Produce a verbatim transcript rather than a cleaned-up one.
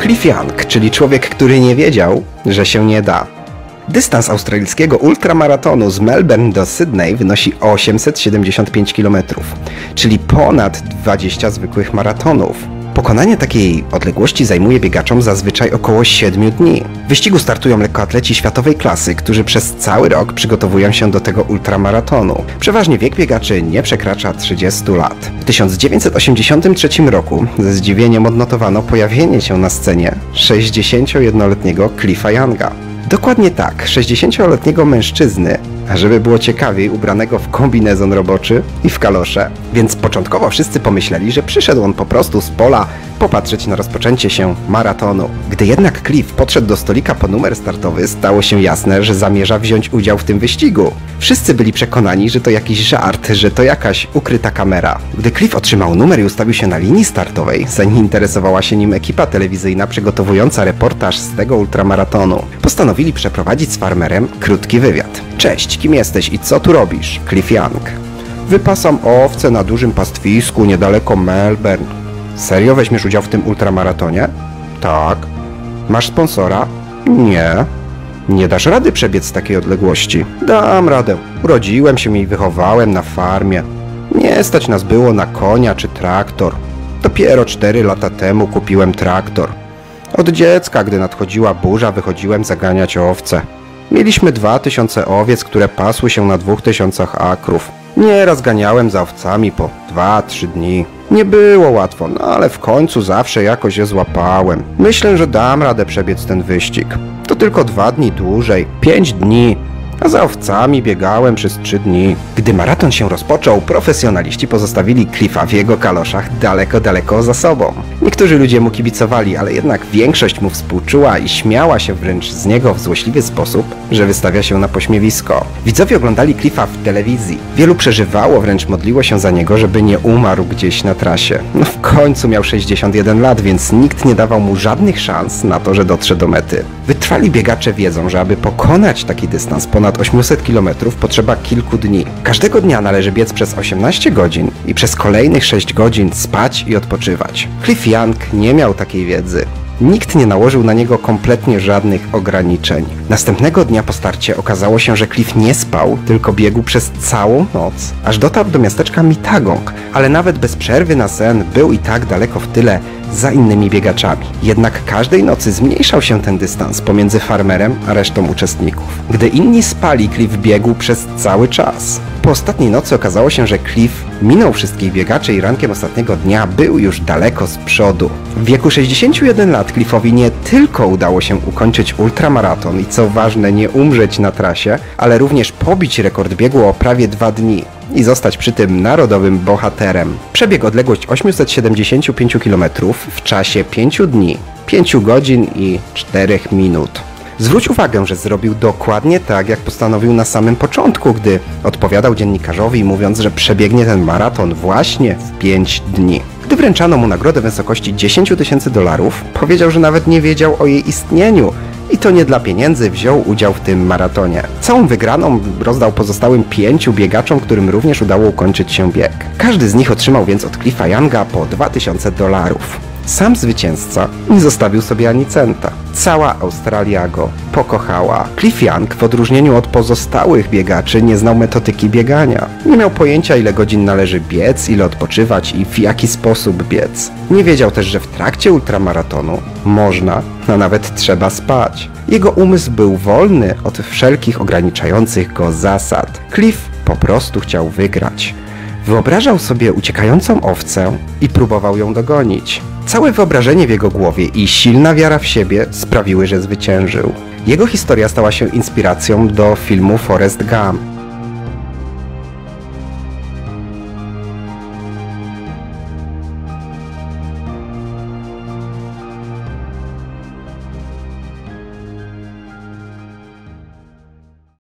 Cliff Young, czyli człowiek, który nie wiedział, że się nie da. Dystans australijskiego ultramaratonu z Melbourne do Sydney wynosi osiemset siedemdziesiąt pięć kilometrów, czyli ponad dwadzieścia zwykłych maratonów. Pokonanie takiej odległości zajmuje biegaczom zazwyczaj około siedmiu dni. W wyścigu startują lekkoatleci światowej klasy, którzy przez cały rok przygotowują się do tego ultramaratonu. Przeważnie wiek biegaczy nie przekracza trzydziestu lat. W tysiąc dziewięćset osiemdziesiątym trzecim roku ze zdziwieniem odnotowano pojawienie się na scenie sześćdziesięciojednoletniego Cliffa Younga. Dokładnie tak, sześćdziesięcioletniego mężczyzny, a żeby było ciekawiej, ubranego w kombinezon roboczy i w kalosze. Więc początkowo wszyscy pomyśleli, że przyszedł on po prostu z pola popatrzeć na rozpoczęcie się maratonu. Gdy jednak Cliff podszedł do stolika po numer startowy, stało się jasne, że zamierza wziąć udział w tym wyścigu. Wszyscy byli przekonani, że to jakiś żart, że to jakaś ukryta kamera. Gdy Cliff otrzymał numer i ustawił się na linii startowej, zainteresowała się nim ekipa telewizyjna przygotowująca reportaż z tego ultramaratonu. Postanowili przeprowadzić z farmerem krótki wywiad. Cześć, kim jesteś i co tu robisz? Cliff Young. Wypasam owce na dużym pastwisku niedaleko Melbourne. Serio weźmiesz udział w tym ultramaratonie? Tak. Masz sponsora? Nie. Nie dasz rady przebiec z takiej odległości? Dam radę. Urodziłem się i wychowałem na farmie. Nie stać nas było na konia czy traktor. Dopiero cztery lata temu kupiłem traktor. Od dziecka, gdy nadchodziła burza, wychodziłem zaganiać owce. Mieliśmy dwa tysiące owiec, które pasły się na dwóch tysiącach akrów. Nieraz ganiałem za owcami po dwa trzy dni. Nie było łatwo, no ale w końcu zawsze jakoś je złapałem. Myślę, że dam radę przebiec ten wyścig. To tylko dwa dni dłużej, pięć dni, a za owcami biegałem przez trzy dni. Gdy maraton się rozpoczął, profesjonaliści pozostawili Cliffa w jego kaloszach daleko, daleko za sobą. Niektórzy ludzie mu kibicowali, ale jednak większość mu współczuła i śmiała się wręcz z niego w złośliwy sposób, że wystawia się na pośmiewisko. Widzowie oglądali Cliffa w telewizji. Wielu przeżywało, wręcz modliło się za niego, żeby nie umarł gdzieś na trasie. No w końcu miał sześćdziesiąt jeden lat, więc nikt nie dawał mu żadnych szans na to, że dotrze do mety. Wytrwali biegacze wiedzą, że aby pokonać taki dystans ponad osiemset kilometrów potrzeba kilku dni. Każdego dnia należy biec przez osiemnaście godzin i przez kolejnych sześć godzin spać i odpoczywać. Cliff Young nie miał takiej wiedzy. Nikt nie nałożył na niego kompletnie żadnych ograniczeń. Następnego dnia po starcie okazało się, że Cliff nie spał, tylko biegł przez całą noc, aż dotarł do miasteczka Mittagong, ale nawet bez przerwy na sen był i tak daleko w tyle za innymi biegaczami. Jednak każdej nocy zmniejszał się ten dystans pomiędzy farmerem a resztą uczestników. Gdy inni spali, Cliff biegł przez cały czas. Po ostatniej nocy okazało się, że Cliff minął wszystkich biegaczy i rankiem ostatniego dnia był już daleko z przodu. W wieku sześćdziesięciu jeden lat Cliffowi nie tylko udało się ukończyć ultramaraton i co ważne nie umrzeć na trasie, ale również pobić rekord biegu o prawie dwa dni i zostać przy tym narodowym bohaterem. Przebiegł odległość osiemset siedemdziesiąt pięć kilometrów w czasie pięciu dni, pięciu godzin i czterech minut. Zwróć uwagę, że zrobił dokładnie tak, jak postanowił na samym początku, gdy odpowiadał dziennikarzowi, mówiąc, że przebiegnie ten maraton właśnie w pięć dni. Gdy wręczano mu nagrodę w wysokości dziesięć tysięcy dolarów, powiedział, że nawet nie wiedział o jej istnieniu i to nie dla pieniędzy wziął udział w tym maratonie. Całą wygraną rozdał pozostałym pięciu biegaczom, którym również udało ukończyć się bieg. Każdy z nich otrzymał więc od Cliffa Younga po dwa tysiące dolarów. Sam zwycięzca nie zostawił sobie ani centa. Cała Australia go pokochała. Cliff Young w odróżnieniu od pozostałych biegaczy nie znał metodyki biegania. Nie miał pojęcia, ile godzin należy biec, ile odpoczywać i w jaki sposób biec. Nie wiedział też, że w trakcie ultramaratonu można, a nawet trzeba spać. Jego umysł był wolny od wszelkich ograniczających go zasad. Cliff po prostu chciał wygrać. Wyobrażał sobie uciekającą owcę i próbował ją dogonić. Całe wyobrażenie w jego głowie i silna wiara w siebie sprawiły, że zwyciężył. Jego historia stała się inspiracją do filmu Forrest Gump.